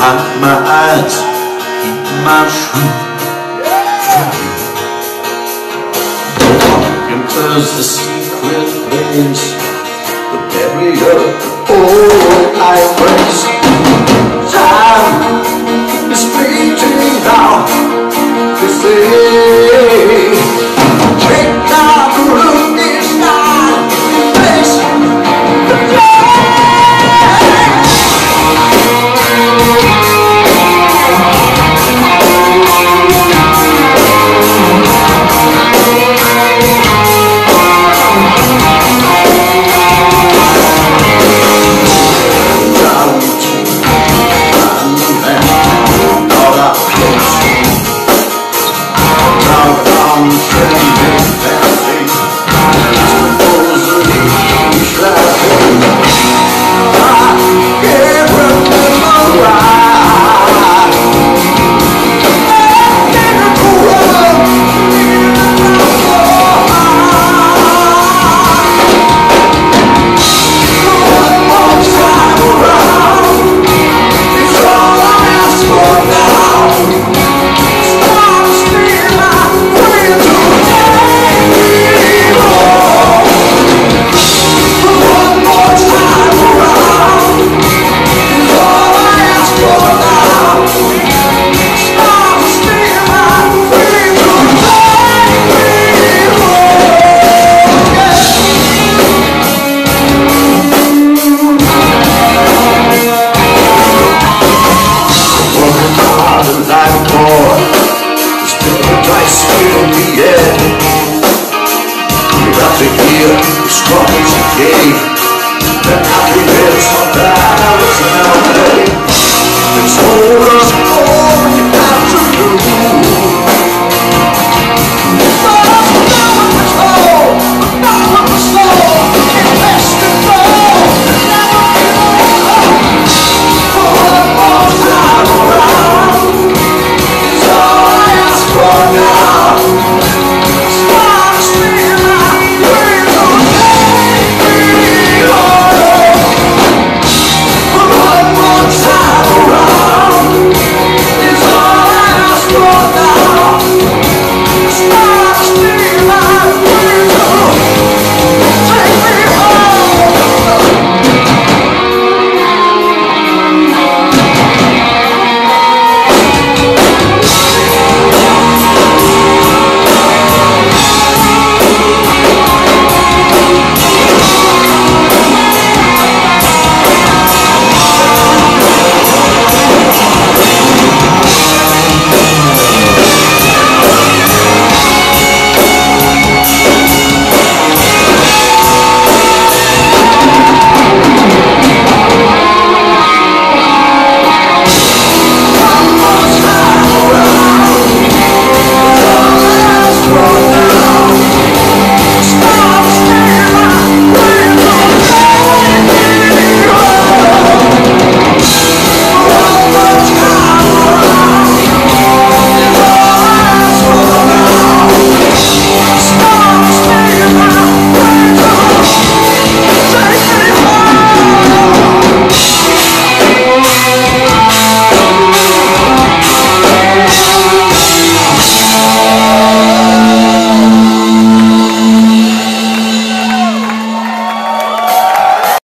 hide my eyes, keep my truth from you. No one can close the secret place, the barrier. Oh, I praise you. Time is fleeting now. They say, check out the room is not the place to play. The happiness of that was now made. It's all